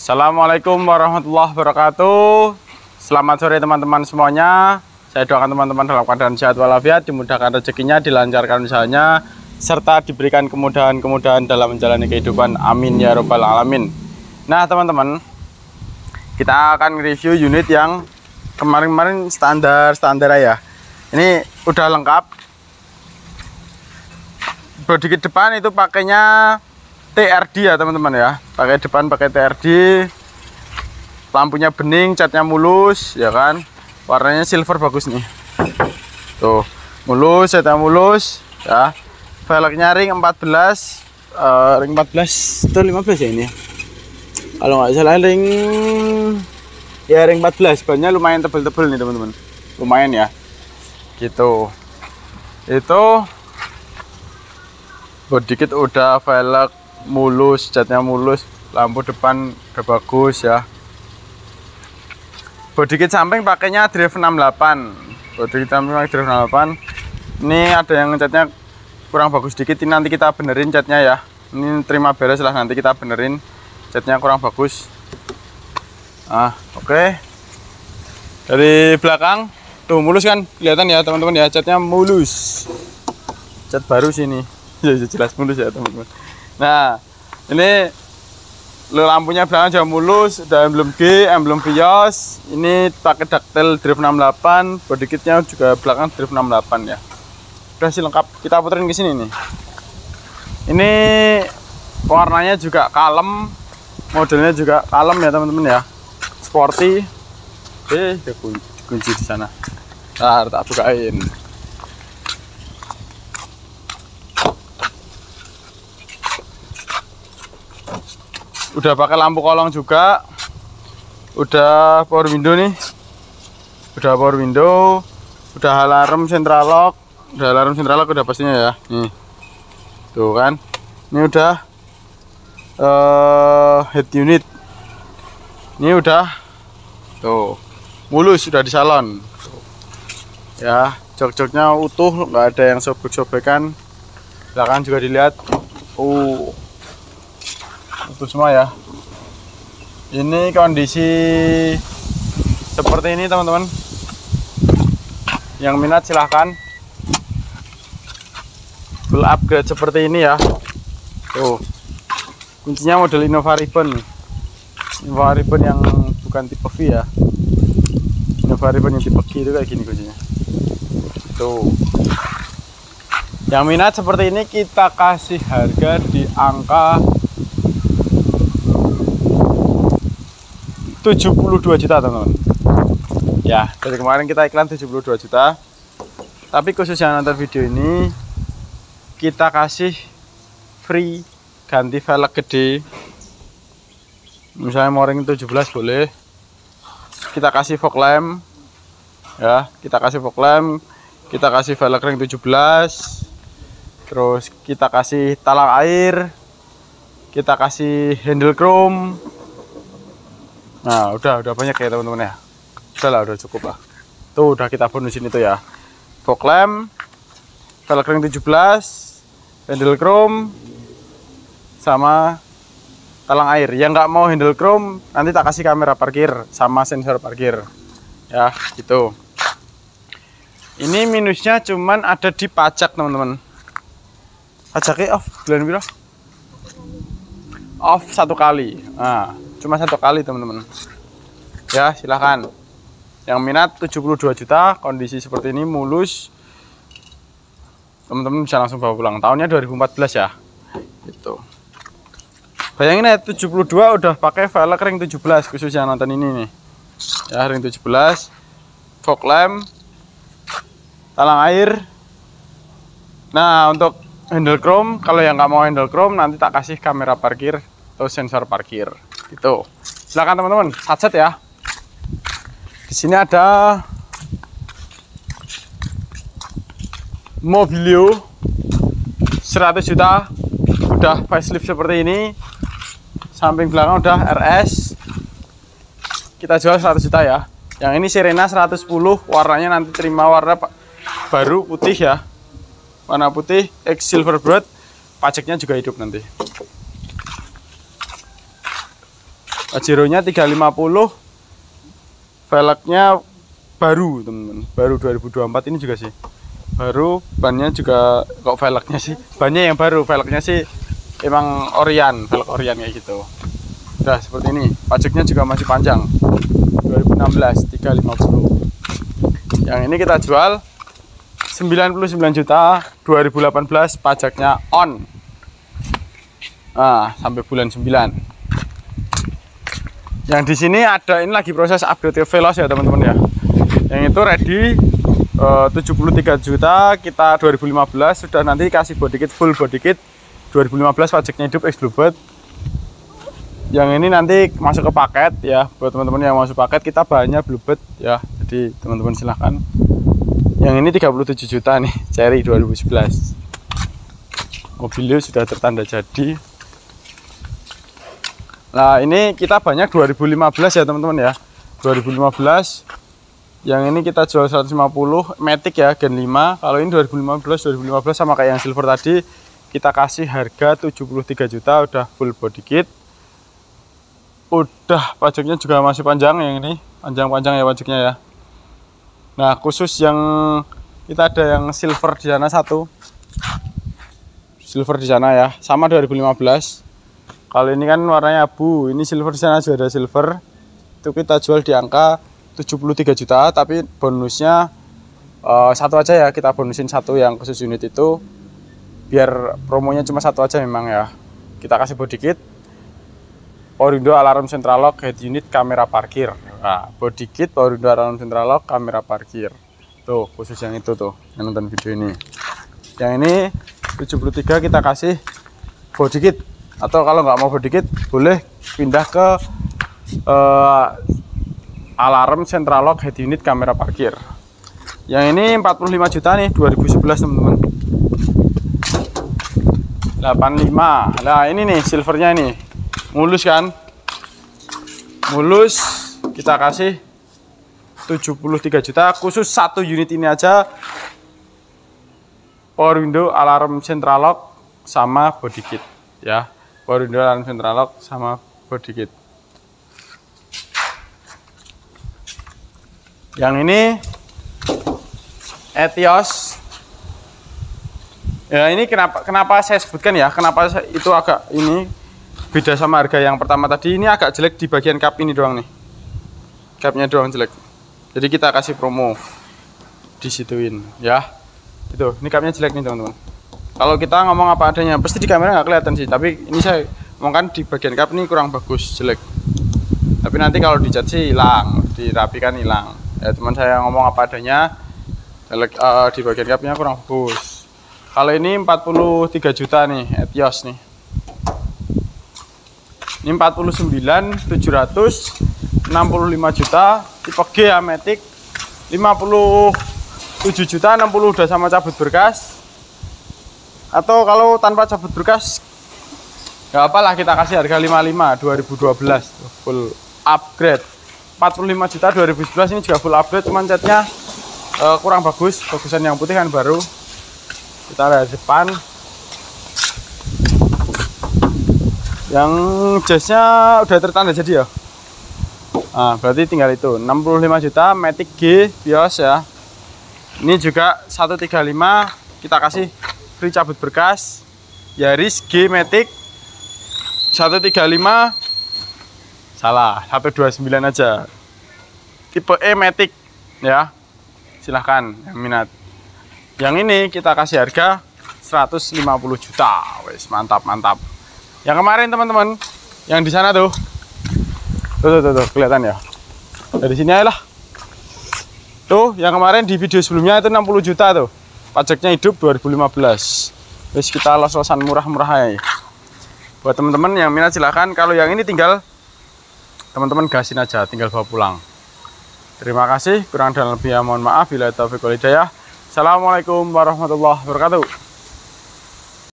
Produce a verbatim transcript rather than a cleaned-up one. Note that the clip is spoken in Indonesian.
Assalamualaikum warahmatullahi wabarakatuh. Selamat sore teman-teman semuanya. Saya doakan teman-teman dalam keadaan sehat walafiat, dimudahkan rezekinya, dilancarkan usahanya, serta diberikan kemudahan-kemudahan dalam menjalani kehidupan. Amin ya robbal alamin. Nah teman-teman, kita akan review unit yang kemarin-kemarin standar-standar ya. Ini udah lengkap. Bodi ke depan itu pakainya T R D ya teman-teman ya, pakai depan pakai T R D, lampunya bening, catnya mulus ya kan, warnanya silver bagus nih, tuh mulus, catnya mulus ya, velgnya ring empat belas, uh, ring empat belas itu lima belas ya ini, kalau nggak salah ring ya ring empat belas, bannya lumayan tebel-tebel nih teman-teman, lumayan ya, gitu, itu bodi kit udah, velg mulus, catnya mulus, lampu depan udah bagus ya. Bodi kit samping pakainya drive enam delapan, bodi kit samping pakai drive enam delapan. Ini ada yang catnya kurang bagus dikit, ini nanti kita benerin catnya ya. Ini terima beres lah, nanti kita benerin catnya kurang bagus. Ah oke, okay. Dari belakang tuh mulus kan, kelihatan ya teman-teman ya, catnya mulus, cat baru sini ya, jelas mulus ya teman-teman. Nah ini lampunya belakang juga mulus, udah emblem G, emblem Vios. Ini pakai ductile drive enam delapan, bodi kitnya juga belakang drive enam delapan ya. Udah sih lengkap, kita puterin ke sini nih. Ini warnanya juga kalem, modelnya juga kalem ya teman-teman ya, sporty. Eh dikunci di sana, nah tak bukain. Udah pakai lampu kolong juga, udah power window nih, udah power window, udah alarm central lock, udah alarm central lock udah pastinya ya, nih tuh kan, ini udah uh, head unit, ini udah tuh mulus, sudah di salon tuh. Ya, jok-joknya utuh, nggak ada yang sobek-sobekan, belakang juga dilihat, uh itu semua ya. Ini kondisi seperti ini teman-teman, yang minat silahkan full upgrade seperti ini ya. Tuh kuncinya model Innova Ribbon, Innova Ribbon yang bukan tipe V ya, Innova Ribbon yang tipe G itu kayak gini kuncinya. Tuh yang minat seperti ini kita kasih harga di angka tujuh puluh dua juta teman-teman ya. Dari kemarin kita iklan tujuh puluh dua juta, tapi khusus yang nonton video ini kita kasih free ganti velg gede, misalnya mau ring tujuh belas boleh, kita kasih fog lamp ya, kita kasih fog lamp, kita kasih velg ring tujuh belas, terus kita kasih talang air, kita kasih handle chrome. Nah udah udah banyak ya teman-teman ya, udah lah, udah cukup lah. Tuh udah kita bonusin itu ya, fog lamp, velg ring tujuh belas, handle chrome, sama talang air. Yang nggak mau handle chrome nanti tak kasih kamera parkir sama sensor parkir ya, gitu. Ini minusnya cuman ada di pajak teman-teman, pajaknya off bulan berapa? Off satu kali, nah cuma satu kali teman-teman ya. Silahkan yang minat, tujuh puluh dua juta, kondisi seperti ini mulus, teman-teman bisa langsung bawa pulang. Tahunnya dua ribu empat belas ya, gitu. Bayangin ya, tujuh puluh dua udah pakai velg ring tujuh belas, khusus yang nonton ini nih ya, ring tujuh belas, fog lamp, talang air. Nah untuk handle chrome, kalau yang nggak mau handle chrome nanti tak kasih kamera parkir atau sensor parkir gitu. Silakan teman-teman, satset ya. Di sini ada Mobilio seratus juta, udah facelift seperti ini, samping belakang udah R S, kita jual seratus juta ya. Yang ini Serena seratus sepuluh, warnanya nanti terima warna baru putih ya, warna putih X silver broad, pajaknya juga hidup nanti. Pajero-nya tiga ratus lima puluh, velgnya baru teman-teman, baru dua ribu dua puluh empat ini juga sih baru. Bannya juga kok velgnya sih, bannya yang baru, velgnya sih emang Orion, velg Orion kayak gitu. Udah seperti ini. Pajaknya juga masih panjang, dua ribu enam belas tiga ratus lima puluh. Yang ini kita jual sembilan puluh sembilan juta, dua ribu delapan belas, pajaknya on. Nah, sampai bulan sembilan. Yang di sini ada, ini lagi proses upgrade ke Veloz ya teman-teman ya. Yang itu ready uh, tujuh puluh tiga juta, kita dua ribu lima belas sudah nanti kasih body kit, full body kit. dua ribu lima belas pajaknya hidup X Bluebird. Yang ini nanti masuk ke paket ya, buat teman-teman yang masuk paket kita bahannya Bluebird ya. Jadi teman-teman silahkan. Yang ini tiga puluh tujuh juta nih, Cherry dua ribu sebelas. Mobilnya sudah tertanda jadi. Nah ini kita banyak dua ribu lima belas ya teman-teman ya, dua ribu lima belas. Yang ini kita jual seratus lima puluh, Matic ya, Gen lima. Kalau ini dua ribu lima belas, dua ribu lima belas sama kayak yang silver tadi, kita kasih harga tujuh puluh tiga juta, udah full body kit. Udah pajaknya juga masih panjang, yang ini panjang-panjang ya pajaknya ya. Nah khusus yang kita ada yang silver di sana satu, silver di sana ya, sama dua ribu lima belas. Kalau ini kan warnanya abu, ini silver, di sana juga ada silver. Itu kita jual di angka tujuh puluh tiga juta, tapi bonusnya uh, satu aja ya, kita bonusin satu yang khusus unit itu. Biar promonya cuma satu aja memang ya. Kita kasih body kit, power window, alarm central lock, head unit, kamera parkir. Nah, body kit, power window, alarm central lock, kamera parkir. Tuh, khusus yang itu tuh, yang nonton video ini. Yang ini tujuh puluh tiga kita kasih body kit. Atau kalau nggak mau body kit boleh pindah ke uh, alarm central lock, head unit, kamera parkir. Yang ini empat puluh lima juta nih, dua ribu sebelas teman-teman. delapan puluh lima. Nah ini nih silvernya ini mulus kan, mulus, kita kasih tujuh puluh tiga juta, khusus satu unit ini aja. Power window, alarm central lock sama body kit ya. Power window, alarm central lock sama body kit. Yang ini Etios. Ya ini kenapa kenapa saya sebutkan ya, kenapa itu agak ini beda sama harga yang pertama tadi. Ini agak jelek di bagian kap ini doang nih, kapnya doang jelek, jadi kita kasih promo disituin ya. Itu ini kapnya jelek nih teman-teman. Kalau kita ngomong apa adanya pasti di kamera nggak kelihatan sih, tapi ini saya ngomongkan di bagian kap ini kurang bagus, jelek. Tapi nanti kalau dicat sih hilang, dirapikan hilang ya. Teman saya ngomong apa adanya, jelek, uh, di bagian kapnya kurang bagus. Kalau ini empat puluh tiga juta nih, Etios nih. Ini empat puluh sembilan tujuh ratus, enam puluh lima juta, tipe G ya, Matic. lima puluh tujuh juta, enam puluh udah sama cabut berkas. Atau kalau tanpa cabut berkas nggak apalah, kita kasih harga lima puluh lima dua ribu dua belas, full upgrade. Empat puluh lima juta dua ribu sebelas ini juga full upgrade, cuman catnya uh, kurang bagus, bagusan yang putih kan baru. Kita lihat depan, yang jasnya udah tertanda jadi ya. Nah, berarti tinggal itu enam puluh lima juta, Matic G Vios ya. Ini juga seratus tiga puluh lima, kita kasih free cabut berkas. Yaris G Matic seratus tiga puluh lima, salah, seratus dua puluh sembilan aja. Tipe E Matic ya, silahkan yang minat. Yang ini kita kasih harga seratus lima puluh juta. Wes mantap mantap. Yang kemarin teman-teman, yang di sana tuh, tuh, tuh, tuh, tuh kelihatan ya. Dari sini aja lah. Tuh, yang kemarin di video sebelumnya itu enam puluh juta tuh. Pajaknya hidup dua ribu lima belas. Terus kita los-losan murah-murah aja. Buat teman-teman yang minat silahkan. Kalau yang ini tinggal teman-teman gasin aja, tinggal bawa pulang. Terima kasih. Kurang dan lebihnya mohon maaf. Bila taufiq wal hidayah. Assalamualaikum warahmatullahi wabarakatuh.